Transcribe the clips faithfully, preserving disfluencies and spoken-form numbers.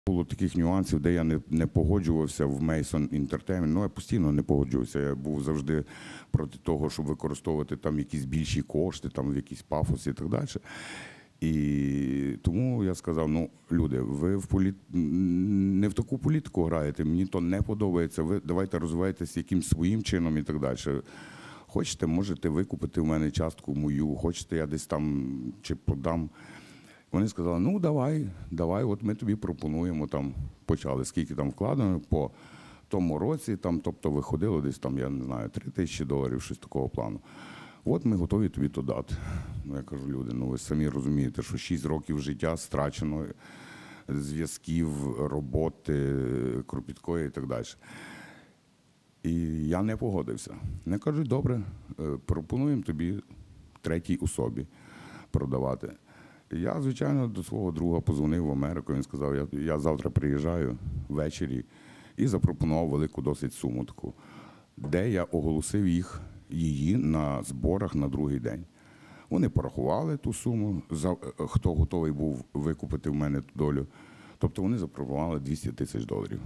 Було таких нюансів, де я не, не погоджувався в Mason Entertainment. Ну, я постійно не погоджувався. Я був завжди проти того, щоб використовувати там якісь більші кошти, там в якісь пафоси і так далі. І тому я сказав, ну, люди, ви в полі... не в таку політику граєте, мені то не подобається, ви давайте розвивайтеся якимсь своїм чином і так далі. Хочете, можете викупити в мене частку мою, хочете, я десь там чи продам. Вони сказали, ну давай, давай, от ми тобі пропонуємо, там, почали, скільки там вкладено по тому році, там, тобто виходило десь там, я не знаю, три тисячі доларів, щось такого плану. От ми готові тобі то дати. Ну, я кажу, люди, ну ви самі розумієте, що шість років життя страчено, зв'язків, роботи, кропіткої і так далі. І я не погодився. Вони кажуть, добре, пропонуємо тобі третій особі продавати. Я, звичайно, до свого друга позвонив в Америку, він сказав, я, я завтра приїжджаю ввечері і запропонував велику досить суму таку, де я оголосив їх, її на зборах на другий день. Вони порахували ту суму, за, хто готовий був викупити в мене ту долю. Тобто вони запропонували двісті тисяч доларів.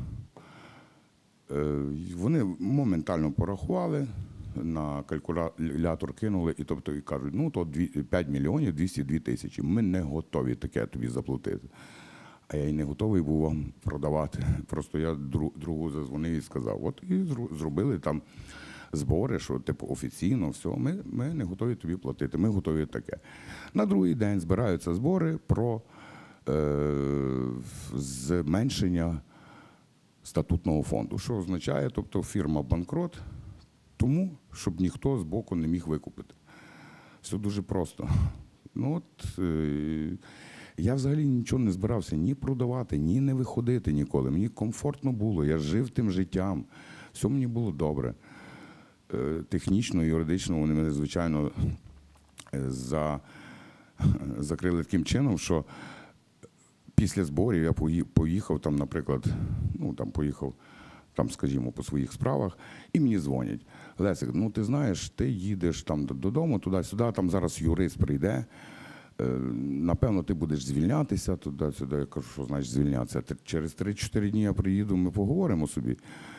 Вони моментально порахували, на калькулятор кинули, і тобто і кажуть, ну то п'ять мільйонів двісті дві тисячі. Ми не готові таке тобі заплатити. А я й не готовий був вам продавати. Просто я другу зазвонив і сказав, от і зробили там збори, що типу офіційно, все, ми, ми не готові тобі платити, ми готові таке. На другий день збираються збори про е, зменшення статутного фонду. Що означає, тобто фірма банкрот, тому, щоб ніхто з боку не міг викупити. Все дуже просто. Ну, от, е, я взагалі нічого не збирався ні продавати, ні не виходити ніколи. Мені комфортно було, я жив тим життям, все мені було добре. Е, технічно, юридично вони мене, звичайно, за, закрили таким чином, що після зборів я поїхав, там, наприклад, ну, там, поїхав, там, скажімо, по своїх справах, і мені дзвонять. Лесик, ну ти знаєш, ти їдеш там додому, туди-сюди, там зараз юрист прийде, напевно, ти будеш звільнятися туди-сюди. Я кажу, що значить звільнятися? Через три-чотири дні я приїду, ми поговоримо собі.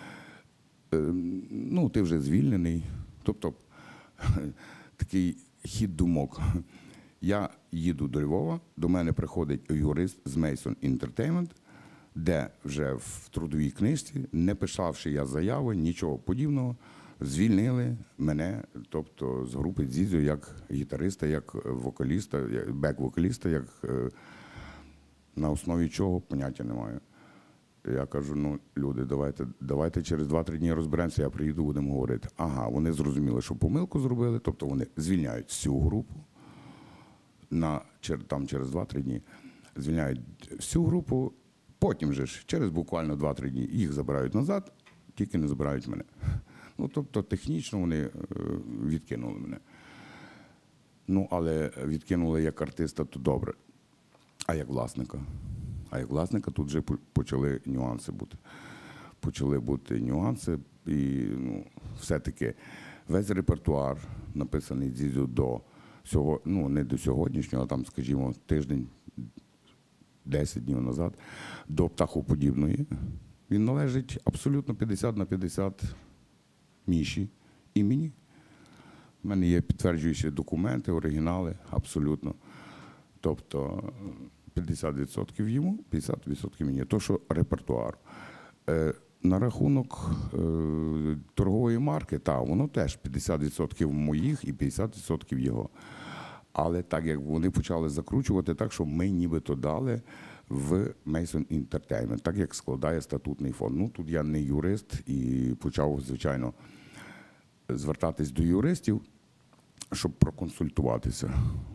Ну, ти вже звільнений. Тобто, такий хід думок. Я їду до Львова, до мене приходить юрист з Mason Entertainment, де вже в трудовій книжці, не писавши я заяви, нічого подібного, звільнили мене, тобто з групи Дзідзьо, як гітариста, як вокаліста, бек-вокаліста, як на основі чого, поняття не маю. Я кажу, ну, люди, давайте, давайте через два-три дні розберемося, я приїду, будемо говорити. Ага, вони зрозуміли, що помилку зробили, тобто вони звільняють всю групу, на, там через два-три дні звільняють всю групу, потім же ж, через буквально два-три дні їх забирають назад, тільки не забирають мене. Ну, тобто технічно вони відкинули мене. Ну, але відкинули як артиста, то добре. А як власника? А як власника тут вже почали нюанси бути. Почали бути нюанси, і ну, все-таки весь репертуар, написаний Дзідзьо до сього, ну, не до сьогоднішнього, а там, скажімо, тиждень, десять днів назад, до птахоподібної, він належить абсолютно п'ятдесят на п'ятдесят Міші і мені. У мене є підтверджуючі документи, оригінали, абсолютно. Тобто п'ятдесят відсотків йому, п'ятдесят відсотків мені. То, що репертуар. Е, на рахунок е, торгової марки, так, воно теж п'ятдесят відсотків моїх і п'ятдесят відсотків його. Але так, як вони почали закручувати так, що ми нібито дали в Mason Entertainment, так, як складає статутний фонд. Ну, тут я не юрист і почав, звичайно, звертатись до юристів, щоб проконсультуватися.